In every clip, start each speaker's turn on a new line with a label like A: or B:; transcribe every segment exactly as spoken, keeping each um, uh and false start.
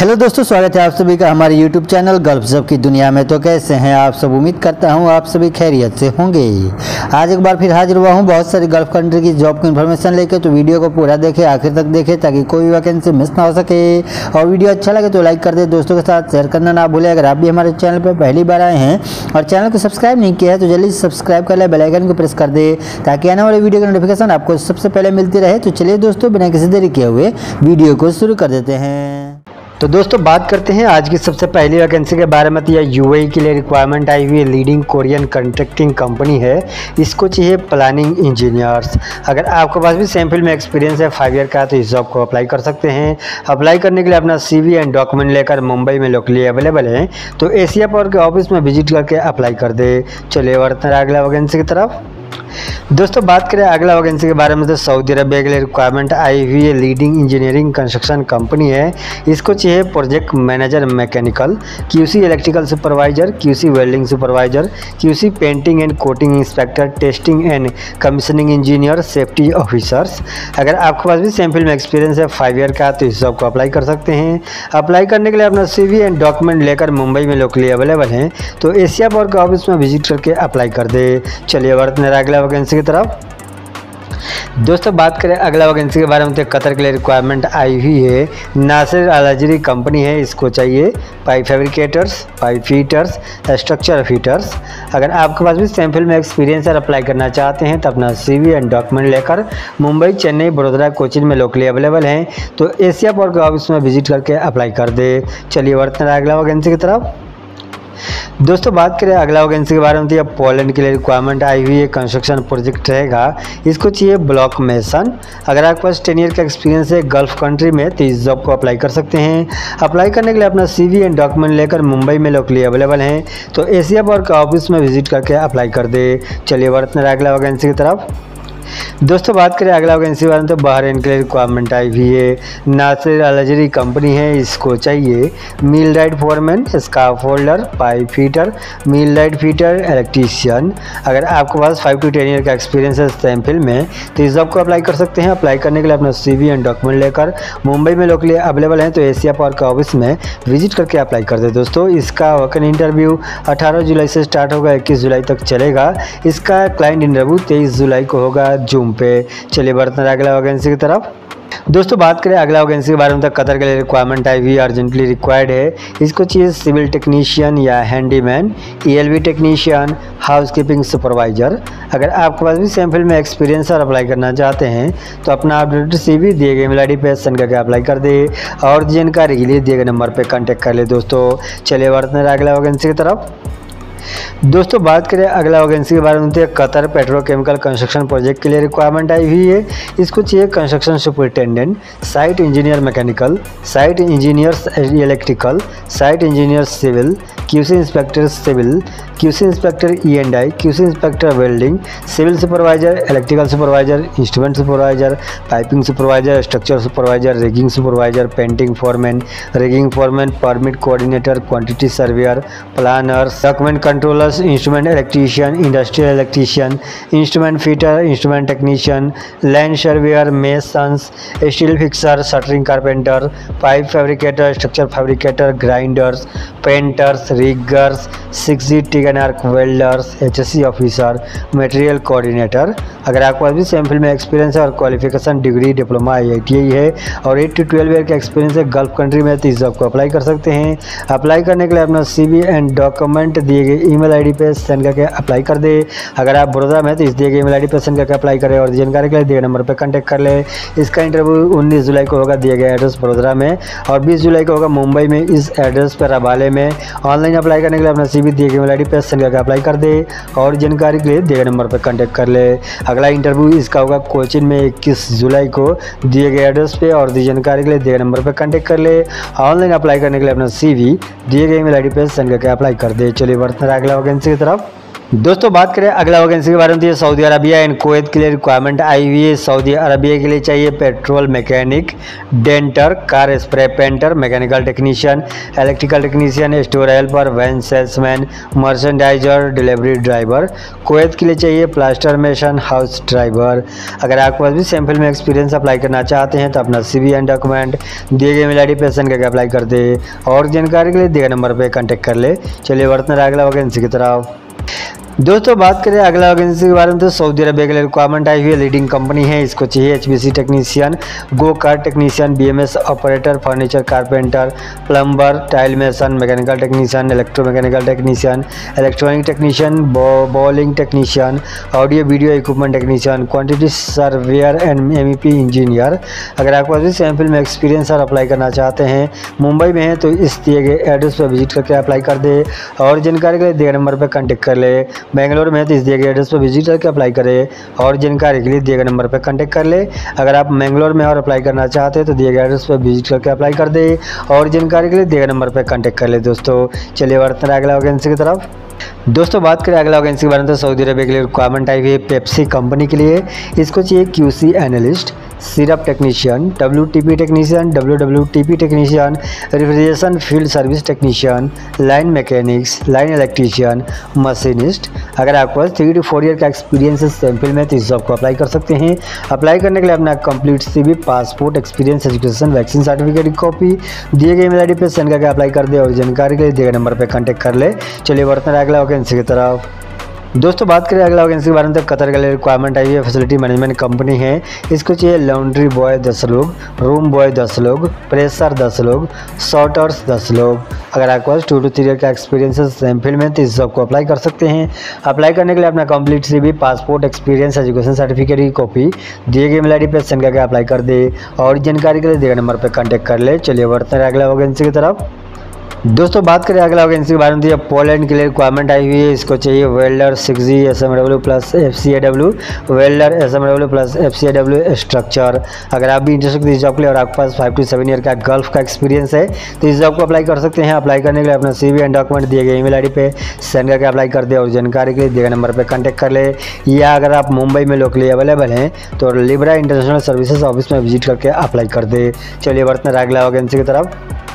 A: Hello दोस्तों, स्वागत है आप सभी का हमारे यूट्यूब चैनल गल्फ जॉब की दुनिया में। तो कैसे हैं आप सब? उम्मीद करता हूं आप सभी खैरियत से होंगे। आज एक बार फिर हाजिर हुआ हूं बहुत सारी गल्फ कंट्री की जॉब की इन्फॉर्मेशन लेके। तो वीडियो को पूरा देखें, आखिर तक देखें ताकि कोई भी वैकेंसी मिस ना हो सके। और वीडियो अच्छा लगे तो लाइक कर दे, दोस्तों के साथ शेयर करना ना भूलें। अगर आप भी हमारे चैनल पर पहली बार आए हैं और चैनल को सब्सक्राइब नहीं किया है तो जल्दी से सब्सक्राइब कर ले, बेल आइकन को प्रेस कर दे ताकि आने वाले वीडियो की नोटिफिकेशन आपको सबसे पहले मिलती रहे। तो चलिए दोस्तों, बिना किसी देरी किए हुए वीडियो को शुरू कर देते हैं। तो दोस्तों बात करते हैं आज की सबसे पहली वैकेंसी के बारे में। तो यह यूएई के लिए रिक्वायरमेंट आई हुई है। लीडिंग कोरियन कंट्रैक्टिंग कंपनी है, इसको चाहिए प्लानिंग इंजीनियर्स। अगर आपके पास भी सेम फील्ड में एक्सपीरियंस है फाइव ईयर का तो इस जॉब को अप्लाई कर सकते हैं। अप्लाई करने के लिए अपना सीवी एंड डॉक्यूमेंट लेकर मुंबई में लोकली अवेलेबल है, तो एशिया पावर के ऑफिस में विजिट करके अप्लाई कर दे। चलिए बढ़ते हैं अगला वैकेंसी की तरफ। दोस्तों बात करें अगला वैकेंसी के बारे में तो सऊदी अरबिया के लिए रिक्वायरमेंट आई हुई है। लीडिंग इंजीनियरिंग कंस्ट्रक्शन कंपनी है, इसको चाहिए project manager mechanical, QC electrical supervisor, QC welding supervisor, QC painting and coating inspector, testing and commissioning engineer, safety officers. अगर आपके पास भी सेम फील्ड में एक्सपीरियंस है फाइव ईयर का तो इस जॉब को अप्लाई कर सकते हैं। अप्लाई करने के लिए अपना सीवी एंड डॉक्यूमेंट लेकर मुंबई में लोकली अवेलेबल हैं, तो एशिया पावर के ऑफिस में विजिट करके अप्लाई कर दे। चलिए बढ़ते हैं अगला वैकेंसी की तरफ। दोस्तों बात करें अगला वैकेंसी के बारे में तो कतर के लिए रिक्वायरमेंट आई हुई है। नासिर अल-अजरी कंपनी है, इसको चाहिए pipe fabricators, pipe fitters, structure fitters. अगर आपके पास भी सेम फील्ड में एक्सपीरियंस है अप्लाई करना चाहते हैं तो अपना सीवी एंड डॉक्यूमेंट लेकर मुंबई, चेन्नई, बड़ोदरा, कोचिन में लोकली अवेलेबल हैं, तो एशिया पावर के ऑफिस में विजिट करके अप्लाई कर दे। चलिए बढ़ते हैं अगला वैकेंसी की तरफ। दोस्तों बात करें अगला वैकेंसी के बारे में तो यह पोलैंड के लिए रिक्वायरमेंट आई हुई है। कंस्ट्रक्शन प्रोजेक्ट रहेगा, इसको चाहिए ब्लॉक मेसन। अगर आपके पास टेन ईयर का एक्सपीरियंस है गल्फ कंट्री में तो इस जॉब को अप्लाई कर सकते हैं। अप्लाई करने के लिए अपना सीवी एंड डॉक्यूमेंट लेकर मुंबई में लोकली अवेलेबल हैं, तो एशिया पावर के ऑफिस में विजिट करके अप्लाई कर दे। चलिए बढ़ते हैं अगला वैकेंसी की तरफ। दोस्तों बात करें अगला वैकेंसी बारे में तो बहरीन के लिए रिक्वायरमेंट आई हुई है। नासिर अल-अजरी कंपनी है, इसको चाहिए millwright foreman, scaffolder, pipe fitter, millwright fitter, electrician. अगर आपके पास फाइव टू टेन ईयर का एक्सपीरियंस है सेम फील्ड में तो इस जॉब को अप्लाई कर सकते हैं। अप्लाई करने के लिए अपना सीवी एंड डॉक्यूमेंट लेकर मुंबई में लोकली अवेलेबल हैं, तो एशिया पावर के ऑफिस में विजिट करके अप्लाई कर दे। दोस्तों इसका वैकेंट इंटरव्यू अठारह जुलाई से स्टार्ट होगा, इक्कीस जुलाई तक चलेगा। इसका क्लाइंट इंटरव्यू तेईस जुलाई को होगा जूम पे। चलिए बढ़ते हैं अगला वैकेंसी की तरफ। दोस्तों बात करें अगला वैकेंसी के बारे में तो कतर के लिए रिक्वायरमेंट आई हुई अर्जेंटली रिक्वायर्ड है। इसको चाहिए सिविल टेक्नीशियन या handyman, ELV technician, housekeeping supervisor. अगर आपके पास भी सेम फील्ड में एक्सपीरियंस और अप्लाई करना चाहते हैं तो अपना अपडेटेड सीवी दिए गए मेल आई डी पे सेंड करके अप्लाई कर दे और जानकारी के लिए दिए गए नंबर पर कॉन्टैक्ट कर ले। दोस्तों चलिए बढ़ते हैं अगला वैकेंसी की तरफ। दोस्तों बात करें अगला वैकेंसी के बारे में तो कतर पेट्रोकेमिकल कंस्ट्रक्शन प्रोजेक्ट के लिए रिक्वायरमेंट आई हुई है। इसको चाहिए construction superintendent, site engineer mechanical, site engineer electrical, site engineer civil, QC inspector civil, QC inspector E and I, QC inspector welding, civil supervisor, electrical supervisor, instrument supervisor, piping supervisor, structure supervisor, rigging supervisor, painting foreman, rigging foreman, permit coordinator, quantity surveyor, planners, document controllers, instrument electrician, industrial electrician, instrument fitter, instrument technician, land surveyor, masons, steel fixer, shuttering carpenter, pipe fabricator, structure fabricator, grinders, painters, riggers, six G TIG and arc welders, HSC officer, material coordinator. अगर आपके पास भी same field में experience है और qualification degree diploma I I T I है और eight to twelve year का एक्सपीरियंस है गल्फ कंट्री में तो इस जॉब को अप्लाई कर सकते हैं। अप्लाई करने के लिए अपना सीवी एंड डॉक्यूमेंट दिए गए ईमेल आईडी पे सेंड करके अप्लाई कर दे। अगर आप बड़ोदरा में तो इस दिए गए ईमेल आईडी पे सेंड करके अप्लाई करें और जानकारी के लिए दिए गए नंबर पे कांटेक्ट कर ले। इसका इंटरव्यू उन्नीस जुलाई को होगा दिए गए एड्रेस बड़ोदरा में और बीस जुलाई को होगा मुंबई में इस एड्रेस पर रबाले में। ऑनलाइन अप्लाई करने के लिए अपना सीवी दिए गए ईमेल आईडी पे सेंड करके अप्लाई कर दे और जानकारी के लिए दिए गए नंबर पर कांटेक्ट कर ले। अगला इंटरव्यू इसका होगा कोचिन में इक्कीस जुलाई को दिए गए एड्रेस पे और दी जानकारी के लिए दिए गए नंबर पर कांटेक्ट कर ले। ऑनलाइन अप्लाई करने के लिए अपना सीवी दिए गए ईमेल आईडी पे सेंड करके अप्लाई कर दे। चलिए बढ़ते हैं अगला वैकेंसी की तरफ। दोस्तों बात करें अगला वैकेंसी के बारे में, तो ये सऊदी अरबिया एंड कुवैत के लिए रिक्वायरमेट आई हुई है। सऊदी अरबिया के लिए चाहिए petrol mechanic, denter, car spray painter, mechanical technician, electrical technician, store helper, van salesman, merchandiser, delivery driver. Kuwait के लिए चाहिए प्लास्टर मेसन, हाउस ड्राइवर। अगर आपके पास भी सैम्पल में एक्सपीरियंस अप्लाई करना चाहते हैं तो अपना सी वी एंड डॉक्यूमेंट दिए गए मेल आई डी पे सेंड करके अप्लाई कर दे और जानकारी के लिए दिए गए नंबर पर कॉन्टैक्ट कर ले। चलिए बढ़ते हैं अगला वैकेंसी की तरफ। दोस्तों बात करें अगला वैकेंसी के बारे में, तो सऊदी अरबिया के लिए रिक्वायरमेंट आई हुई है। लीडिंग कंपनी है, इसको चाहिए H B C technician, go kart technician, B M S operator, furniture carpenter, plumber, tile mason, mechanical technician, electromechanical technician, electronic technician, bowling technician, audio video equipment technician, quantity surveyor and M E P engineer. अगर आपको भी sample में experience और apply करना चाहते हैं, मुंबई में है तो इस दिए गए एड्रेस पर विजिट करके अप्लाई कर दे और जानकारी के लिए दिए गए नंबर पर कॉन्टैक्ट कर ले। बेंगलोर में है तो इस दिए गए एड्रेस पर विजिट करके अप्लाई करें और जानकारी के लिए दिए गए नंबर पर कॉन्टैक्ट कर ले। अगर आप बेंगलोर में और अप्लाई करना चाहते हैं तो दिए गए एड्रेस पर विजिट करके अप्लाई कर दे और जानकारी के लिए दिए गए नंबर पर कॉन्टैक्ट कर ले। दोस्तों चलिए बढ़ते हैं अगला वैकेंसी की तरफ। दोस्तों बात करें अगला वैकेंसी के बारे में, तो सऊदी अरबिया के लिए रिक्वायरमेंट आई हुई है पेप्सी कंपनी के लिए। इसको चाहिए QC analyst, syrup technician, W T P technician, W W T P technician, refrigeration field service technician, line mechanics, line electrician, machinist. अगर आपके पास थ्री टू फोर ईयर का एक्सपीरियंस है सैम्पल में तो इस जॉब को अप्लाई कर सकते हैं। अप्लाई करने के लिए अपना complete C V, passport, experience, education, vaccine certificate की कॉपी दिए गए मेल आई डी पे सेंड करके अप्लाई कर दे और जानकारी के लिए दिए गए नंबर पर कॉन्टैक्ट कर ले। चलिए बढ़ते हैं अगला वैकेंसी की तरफ। दोस्तों बात करें अगला वैकेंसी के बारे में, तो कतर के लिए रिक्वायरमेंट आई है। फैसिलिटी मैनेजमेंट कंपनी है, इसको चाहिए लॉन्ड्री बॉय दस लोग, रूम बॉय दस लोग, प्रेशर दस लोग, शॉर्टर्स दस लोग। अगर आपके पास टू टू थ्री ईयर का एक्सपीरियंस है सैम्पल में तो इस जॉब को अप्लाई कर सकते हैं। अप्लाई करने के लिए अपना complete C V, passport, experience, education certificate की कॉपी दिए गए मेल आई डी पे सेंड करके अप्लाई कर दे और जानकारी के लिए दिए गए नंबर पर कॉन्टैक्ट कर ले। चलिए बढ़ते हैं अगला वैकेंसी की तरफ। दोस्तों बात करें अगला वैकेंसी के बारे में, तो पोलैंड के लिए रिक्वायरमेंट आई हुई है। इसको चाहिए welder six G S M W plus F C A W, welder S M W plus F C A W structure. अगर आप भी इंटरेस्टेड इस जॉब के लिए और आपके पास फाइव टू सेवन ईयर का गल्फ का एक्सपीरियंस है तो इस जॉब को अप्लाई कर सकते हैं। अप्लाई करने के लिए अपना सी वी एंड डॉक्यूमेंट दिए गए ईमेल आई डी पे सेंड करके अप्लाई कर दे और जानकारी के लिए दिए गए नंबर पर कॉन्टैक्ट कर ले। या अगर आप मुंबई में लोकली अवेलेबल हैं तो लिब्रा इंटरनेशनल सर्विसेज ऑफिस में विजिट करके अप्लाई कर दे। चलिए बढ़ते हैं अगला वैकेंसी की तरफ।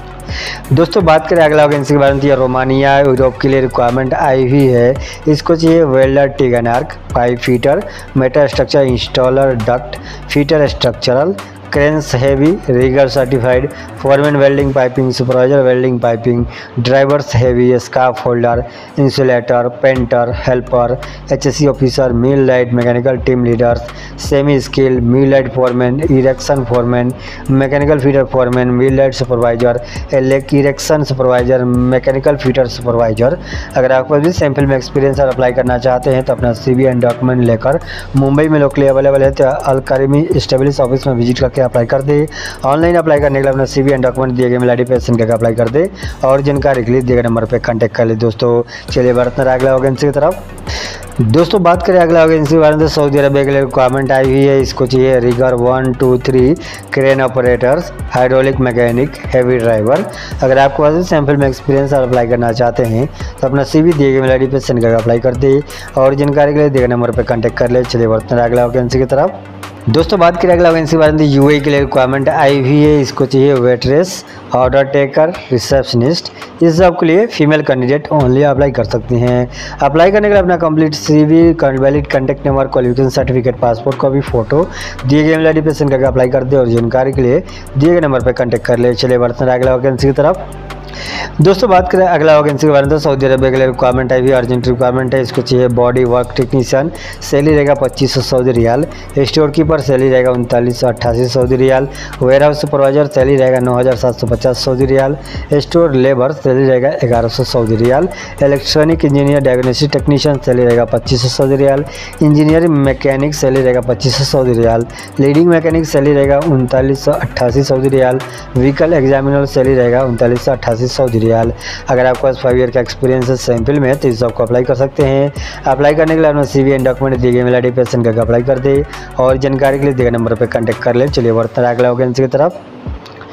A: दोस्तों बात करें अगला वैकेंसी के बारे में, तो रोमानिया यूरोप के लिए रिक्वायरमेंट आई हुई है। इसको चाहिए welder TIG and arc, pipe fitter, metal structure installer, duct fitter structural, cranes heavy, rigger certified, foreman welding piping, supervisor welding piping, drivers heavy, scaffolder, insulator, painter, helper, H S C officer, millwright, mechanical team leaders, semi skill, millwright foreman, erection foreman, mechanical fitter foreman, millwright supervisor, erection supervisor, mechanical fitter supervisor. अगर आपको भी sample में experience और apply करना चाहते हैं तो अपना सी वी एंड डॉक्यूमेंट लेकर मुंबई में लोकली अवेलेबल है तो अल करीमी स्टेब्लिश ऑफिस में विजिट करके अप्लाई कर दे। ऑनलाइन अप्लाई करने के लिए अपना सी वी एंड डॉक्यूमेंट दिए गए मेल आई डी पे सेंड करके अप्लाई कर दे और जानकारी के लिए दिए गए नंबर पे कांटेक्ट कर ले। दोस्तों चलिए बढ़ते हैं अगला वैकेंसी की तरफ। दोस्तों बात करें अगला वैकेंसी के बारे में, तो सऊदी अरबिया के लिए रिक्वायरमेंट आई हुई है। इसको चाहिए rigger one two three, crane operators, hydraulic mechanic, heavy driver. अगर आपके पास सैम्पल में एक्सपीरियंस और अप्लाई करना चाहते हैं तो अपना सी वी दिए गए मेल आई डी पे सेंड करके अप्लाई कर दे और जानकारी के लिए दिए गए नंबर पर कॉन्टैक्ट कर ले। चलिए बढ़ते हैं अगला वैकेंसी की तरफ। दोस्तों बात करें अगला वैकेंसी के बारे में, यू ए के लिए रिक्वायरमेंट आई हुई है। इसको चाहिए वेट्रेस, ऑर्डर टेकर, रिसेप्शनिस्ट। इस जॉब के लिए फीमेल कैंडिडेट ओनली अप्लाई कर सकते हैं। अप्लाई करने के लिए अपना complete C V, valid contact number, qualification certificate, passport copy, photo दिए गए मेल आई डी पे सेंड करके अप्लाई कर दे और जानकारी के लिए दिए गए नंबर पर कॉन्टैक्ट कर ले। चलिए बढ़ते हैं अगला वैकेंसी की तरफ। दोस्तों बात करें अगला वैकेंसी के बारे में, तो सऊदी अरबिया के लिए रिक्वायरमेंट आई हुई, अर्जेंट रिक्वायरमेंट है। इसको चाहिए बॉडी वर्क टेक्नीशियन, सैलरी रहेगा पच्चीस सौ Saudi riyal. Store keeper salary रहेगा उनतालीस सौ अट्ठासी Saudi riyal. Warehouse supervisor salary रहेगा नौ हज़ार सात सौ पचास Saudi riyal. Store labour salary रहेगा ग्यारह सौ Saudi riyal. Electronic engineer diagnostic technician salary रहेगा पच्चीस सौ Saudi riyal. Engineering mechanic salary रहेगा पच्चीस सौ Saudi riyal. Leading mechanic salary रहेगा उनतालीस सौ अट्ठासी Saudi riyal. Vehicle examiner salary रहेगा उनतालीस सौ अट्ठासी सऊदी रियाल। अगर आपके पास फाइव ईयर का एक्सपीरियंस है सैम्पल में तो इस जॉब को अप्लाई कर सकते हैं। अप्लाई करने के लिए अपना सी वी एंड डॉक्यूमेंट दिए गए मेल आई डी पे सेंड करके अप्लाई कर दे और जानकारी के लिए दिए गए नंबर पर कॉन्टैक्ट कर ले। चलिए बढ़ते हैं अगला वैकेंसी की तरफ।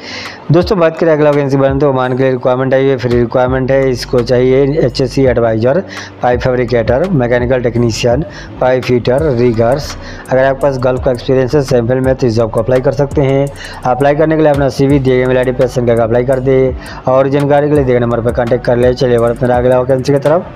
A: दोस्तों बात करें अगला वैकेंसी बारे में तो ओमान के लिए रिक्वायरमेंट आई है, फ्री रिक्वायरमेंट है। इसको चाहिए H S C adviser, pipe fabricator, mechanical technician, pipe fitter, riggers. अगर आपके पास गल्फ का एक्सपीरियंस है सैम्पल में तो इस जॉब को अप्लाई कर सकते हैं। अप्लाई करने के लिए अपना सी वी दिए गए मेल आई डी पर सेंड करके अप्लाई कर दे और जानकारी के लिए दिए गए नंबर पर कॉन्टैक्ट कर ले। चलिए बढ़ते हैं अगला वैकेंसी की तरफ।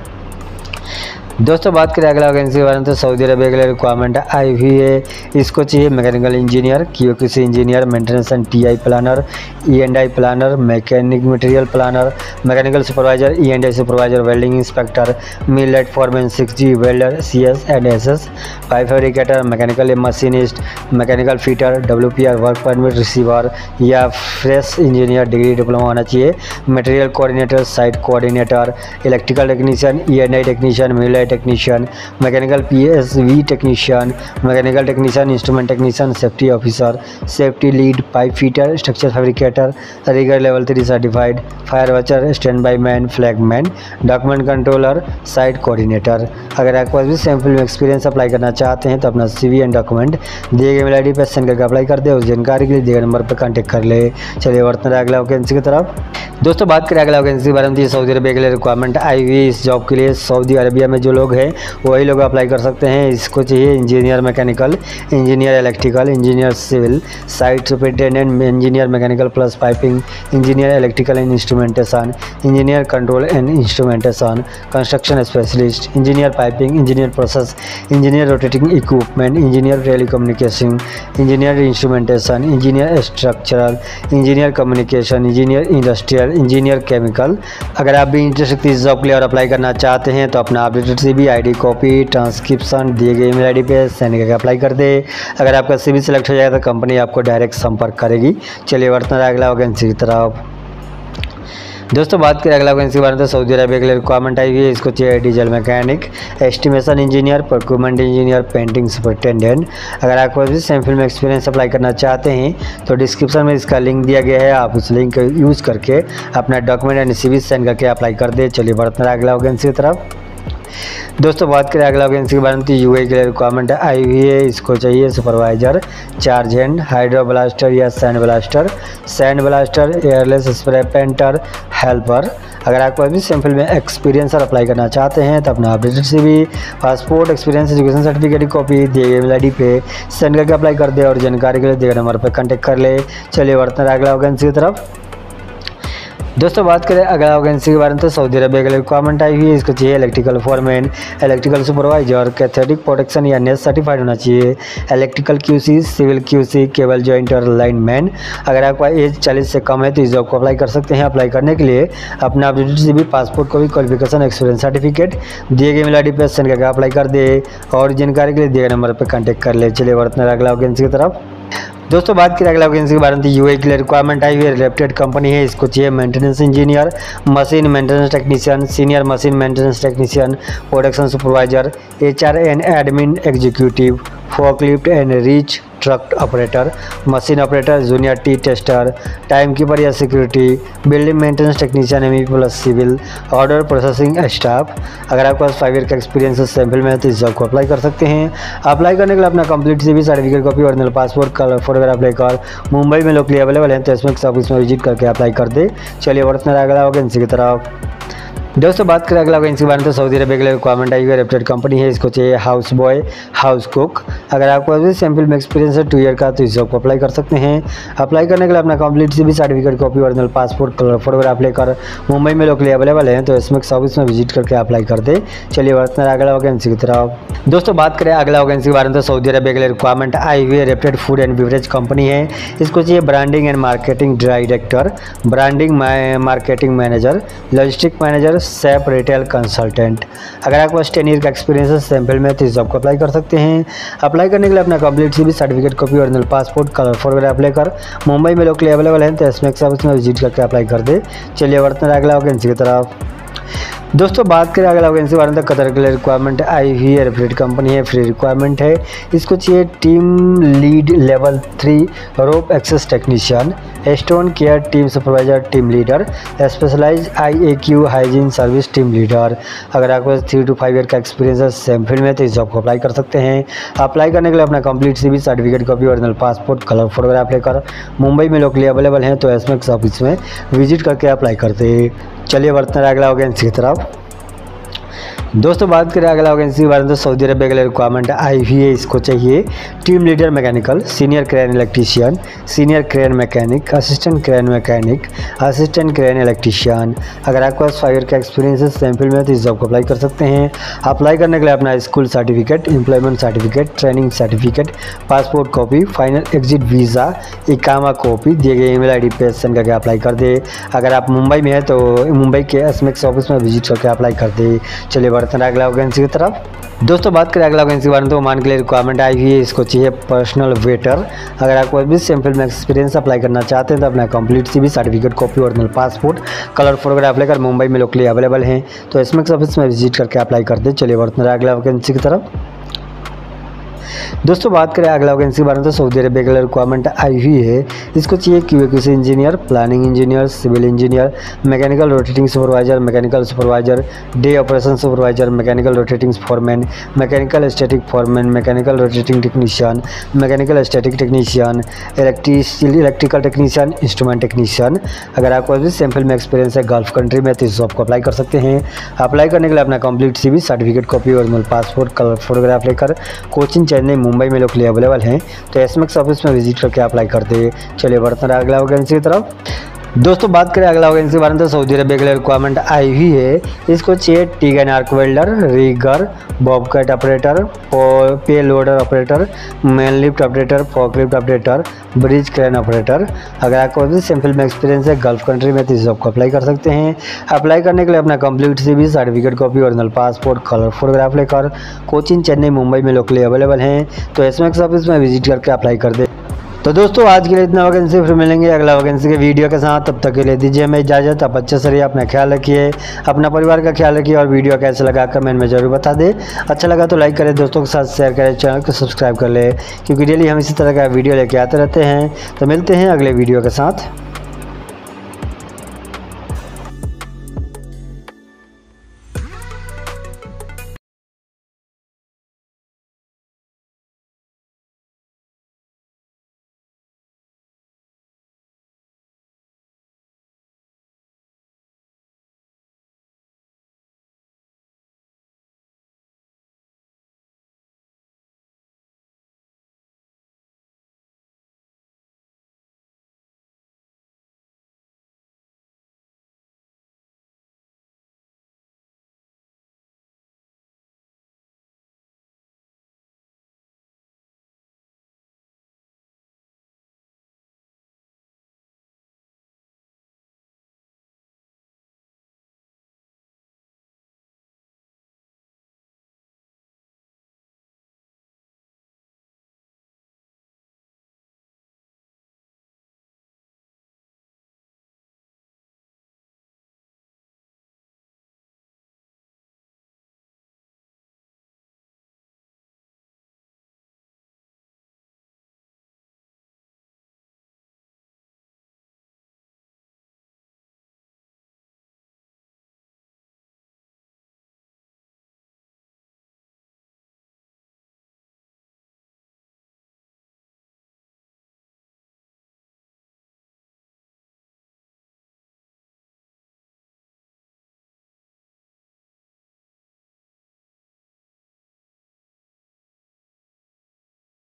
A: दोस्तों बात करें अगला वैकेंसी के बारे में तो सऊदी अरबिया के लिए रिक्वायरमेंट आई हुई है। इसको चाहिए mechanical engineer, Q Q C engineer, maintenance and T I planner, E and I planner, mechanic material planner, mechanical supervisor, E and I supervisor, welding inspector, millwright foreman, six G welder, C S and S S, pipe fabricator, mechanical machinist, mechanical fitter, W P R work permit receiver या fresh engineer degree diploma होना चाहिए। Material coordinator, site coordinator, electrical technician, E and I technician, mill technician, mechanical P S V technician, mechanical technician, instrument technician, safety officer, safety lead, pipe fitter, structure fabricator, rigger level three certified, fire watcher, stand by man, flag man, document controller, site coordinator. अगर आपके पास भी sample में experience apply करना चाहते हैं तो अपना सीवी एंड डॉक्यूमेंट दिए गए मेल आई डी पर सेंड करके अप्लाई कर दे। उस जानकारी के लिए दिए गए नंबर पर कॉन्टैक्ट कर ले। चलिए बढ़ते हैं अगला वैकेंसी की तरफ। दोस्तों बात करें अगला वैकेंसी के बारे में, सऊदी अरबिया के लिए रिक्वायरमेंट आई हुई इस जॉब के लिए। सऊदी अरबिया में जो लोग हैं वही लोग अप्लाई कर सकते हैं। इसको चाहिए engineer mechanical, engineer electrical, engineer civil, site superintendent, engineer mechanical plus piping, engineer electrical and instrumentation, engineer control and instrumentation, construction specialist, engineer piping, engineer process, engineer rotating equipment, engineer telecommunication, engineer instrumentation, engineer structural, engineer communication, engineer industrial, engineer chemical. अगर आप भी interested इस job के लिए और apply करना चाहते हैं तो अपना updated CV, ID copy, transcription दिए गए ईमेल आईडी पे सेंड करके अप्लाई कर दे। अगर आपका सीवी सिलेक्ट हो जाएगा तो कंपनी आपको डायरेक्ट संपर्क करेगी। चलिए बढ़ते हैं अगला वैकेंसी की तरफ। दोस्तों बात करें अगला वैकेंसी के बारे में तो सऊदी अरबिया के लिए रिक्वायरमेंट आई हुई है। इसको चाहिए diesel mechanic, estimation engineer, procurement engineer, painting superintendent. अगर आपको भी सेम फील्ड में एक्सपीरियंस अप्लाई करना चाहते हैं तो डिस्क्रिप्शन में इसका लिंक दिया गया है, आप उस लिंक का यूज़ करके अपना डॉक्यूमेंट एंड सीवी सेंड करके अप्लाई कर दे। चलिए बढ़ते हैं अगला वैकेंसी की तरफ। दोस्तों बात करें अगला वैकेंसी के बारे में तो यूए के लिए रिक्वायरमेंट आई हुई है। इसको चाहिए supervisor, charge hand, hydro blaster या sand blaster, sand blaster, airless spray painter, helper. अगर आपको अभी सैम्पल में एक्सपीरियंस और अप्लाई करना चाहते हैं तो अपना updated CV, passport, experience, education certificate की कॉपी दिए गए मेल आई डी पे सेंड करके अप्लाई कर दे और जानकारी के लिए दिए गए नंबर पर कॉन्टैक्ट कर ले। चलिए बढ़ते हैं अगला वैकेंसी की तरफ। दोस्तों बात करें अगला वैकेंसी के बारे में तो सऊदी अरबिया के लिए रिक्वायरमेंट आई हुई है। इसको चाहिए electrical foreman, electrical supervisor, cathodic protection या नेट सर्टिफाइड होना चाहिए, electrical QC, civil QC, cable jointer, lineman. अगर आपका एज चालीस से कम है तो इस जॉब को अप्लाई कर सकते हैं। अप्लाई करने के लिए अपना अपडेटेड सीवी, पासपोर्ट को भी क्वालिफिकेशन, एक्सपीरियंस सर्टिफिकेट दिए गए मेल आई डी पर सेंड करके अप्लाई कर दे और जानकारी के लिए दिए गए नंबर पर कॉन्टैक्ट कर ले। चलिए बढ़ते हैं अगला वैकेंसी की तरफ। दोस्तों बात करें अगला वैकेंसी के बारे में तो यूए के लिए रिक्वायरमेंट आई हुई है। रेप्यूटेड कंपनी है। इसको चाहिए maintenance engineer, machine maintenance technician, senior machine maintenance technician, production supervisor, H R and admin executive, forklift and reach truck operator, machine operator, junior T tester, time keeper या security, building maintenance technician M E plus civil, order processing staff. अगर आपके पास five year का experience sample में है तो इस job को अप्लाई कर सकते हैं। अप्लाई करने के लिए अपना complete CV, certificate copy, original passport, colour photograph लेकर मुंबई में लोकली अवेलेबल है तो इसमें ऑफिस में विजिट करके अप्लाई कर दे। चलिए बढ़ते हैं अगला वैकेंसी की तरफ। दोस्तों बात करें अगला वैकेंसी के बारे में तो सऊदी अरबिया के लिए रिक्वायरमेंट आई हुई है। रेप्यूटेड कंपनी है। इसको चाहिए हाउस बॉय, हाउस कुक। अगर आपको अभी सैम्पल में एक्सपीरियंस है टू ईयर का तो इस जॉब को अप्लाई कर सकते हैं। अप्लाई करने के लिए अपना complete CV, certificate copy, original passport, colour photograph लेकर मुंबई में लोकली अवेलेबल है तो इसमें ऑफिस में विजिट करके अप्लाई कर दे। चलिए बढ़ते हैं अगला वैकेंसी की तरफ। दोस्तों बात करें अगला वैकेंसी के बारे में तो सऊदी अरबिया के लिए रिक्वायरमेंट आई हुई है। Reputed food and beverage company है। इसको चाहिए branding and marketing director, branding marketing manager, logistic manager, safe retail consultant. अगर आपके पास टेन ईयर का एक्सपीरियंस है सैम्पल में तो इस जॉब को अप्लाई कर सकते हैं। अप्लाई करने के लिए अपना complete CV, certificate copy, original passport, colour photograph लेकर मुंबई में लोकली अवेलेबल है तो इसमें ऑफिस में विजिट करके अप्लाई कर दे। चलिए बढ़ते हैं अगला वैकेंसी की तरफ। दोस्तों बात करें अगला वैकेंसी बारे में, तो कतर के लिए रिक्वायरमेंट आई हुई है, रेफरेड कंपनी है, फ्री रिक्वायरमेंट है। इसको चाहिए team lead level three rope access technician, stone care team supervisor, team leader, specialize I A Q hygiene service team leader. अगर आपके पास थ्री टू फाइव ईयर का एक्सपीरियंस है सेम फील्ड में तो इस जॉब को अप्लाई कर सकते हैं। अप्लाई करने के लिए अपना complete CV, certificate copy, original passport, colour photograph लेकर मुंबई में लोकली अवेलेबल हैं तो एसमेक्स ऑफिस में विजिट करके अप्लाई करते हैं। चलिए बढ़ते हैं अगला वैकेंसी की तरफ। दोस्तों बात करें अगला वैकेंसी के बारे में, तो सऊदी अरबिया के लिए रिक्वायरमेंट आई हुई है। इसको चाहिए team leader mechanical, senior crane electrician, senior crane mechanic, assistant crane mechanic, assistant crane electrician. अगर आपके पास फाइव ईयर का एक्सपीरियंस है सेम फील्ड में तो इस जॉब को अप्लाई कर सकते हैं। अप्लाई करने के लिए अपना school certificate, employment certificate, training certificate, passport copy, final exit visa, इकामा कॉपी दिए गए ईमेल आई डी पे सेंड करके अप्लाई कर दे। अगर आप मुंबई में है तो मुंबई के एसमेक्स ऑफिस में विजिट करके अप्लाई कर दे। चलिए बढ़ते हैं अगला वैकेंसी की तरफ। दोस्तों बात करें अगला वैकेंसी के बारे में, तो ओमान के लिए रिक्वायरमेंट आई हुई है। इसको चाहिए पर्सनल वेटर। अगर आपको भी सेम फील्ड में एक्सपीरियंस अप्लाई करना चाहते हैं तो अपना complete CV, certificate copy, original passport, colour photograph लेकर मुंबई में लोकली अवेलेबल हैं तो एसमेक्स ऑफिस में विजिट करके अप्लाई कर दे। चलिए बढ़ते हैं अगला वैकेंसी की तरफ। दोस्तों बात करें अगला वैकेंसी के बारे में, तो सऊदी अरबिया के लिए रिक्वायरमेंट आई हुई है। इसको चाहिए QAQC engineer, planning engineer, civil engineer, mechanical rotating supervisor, mechanical supervisor, day operation supervisor, mechanical rotating foreman, mechanical static foreman, mechanical rotating technician, mechanical static technician, electrical technician, instrument technician. अगर आपको भी same field में experience है gulf country में तो इस job को apply कर सकते हैं। अप्लाई करने के लिए अपना complete CV, certificate copy, original passport, colour photograph लेकर कोचिंग चेन्नई मुंबई में लोकली अवेलेबल हैं तो एसमेक्स ऑफिस में विजिट करके अप्लाई कर दे। चलिए बढ़ते हैं अगला वैकेंसी की तरफ। दोस्तों बात करें अगला वैकेंसी के बारे में, तो सऊदी अरबिया के लिए रिक्वायरमेंट आई हुई है। इसको चाहिए TIG and arc welder, rigger, bobcat operator, pay loader operator, man lift operator, forklift operator, bridge crane operator. अगर आपको भी सेम फील्ड में एक्सपीरियंस है गल्फ कंट्री में तो इस जॉब को अप्लाई कर सकते हैं। अप्लाई करने के लिए अपना complete CV, certificate copy, original passport, colour photograph लेकर कोचिंग चेन्नई मुंबई में लोकली अवेलेबल हैं तो एसमेक्स ऑफिस में विजिट करके अप्लाई कर दे। तो दोस्तों आज के लिए इतना वैकेंसी, फिर मिलेंगे अगला वैकेंसी के वीडियो के साथ। तब तक के लिए दीजिए हमें इजाज़त। आप अच्छे से रहिए, अपना ख्याल रखिए, अपना परिवार का ख्याल रखिए और वीडियो कैसे लगा कमेंट में जरूर बता दें। अच्छा लगा तो लाइक करें, दोस्तों के साथ शेयर करें, चैनल को सब्सक्राइब कर ले क्योंकि डेली हम इसी तरह का वीडियो लेके आते रहते हैं। तो मिलते हैं अगले वीडियो के साथ।